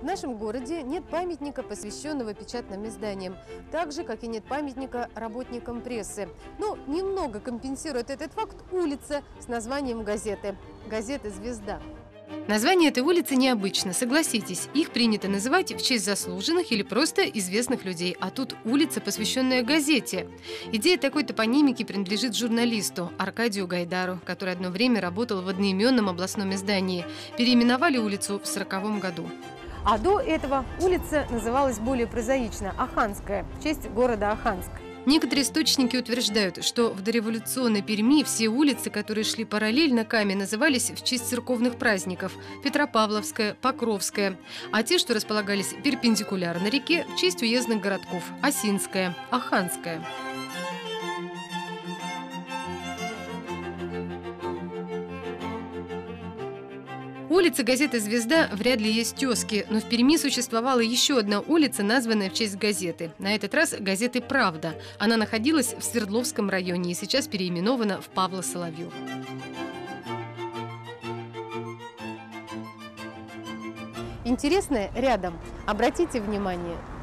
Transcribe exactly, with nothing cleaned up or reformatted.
В нашем городе нет памятника, посвященного печатным изданиям, так же, как и нет памятника работникам прессы. Но немного компенсирует этот факт улица с названием газеты – газета «Звезда». Название этой улицы необычно, согласитесь. Их принято называть в честь заслуженных или просто известных людей. А тут улица, посвященная газете. Идея такой топонимики принадлежит журналисту Аркадию Гайдару, который одно время работал в одноименном областном издании. Переименовали улицу в сороковом году. А до этого улица называлась более прозаично – Оханская, в честь города Оханск. Некоторые источники утверждают, что в дореволюционной Перми все улицы, которые шли параллельно Каме, назывались в честь церковных праздников – Петропавловская, Покровская, а те, что располагались перпендикулярно реке, в честь уездных городков – Осинская, Оханская. Улица газеты «Звезда» вряд ли есть тезки, но в Перми существовала еще одна улица, названная в честь газеты. На этот раз газеты «Правда». Она находилась в Свердловском районе и сейчас переименована в Павла Соловьева. Интересное рядом. Обратите внимание.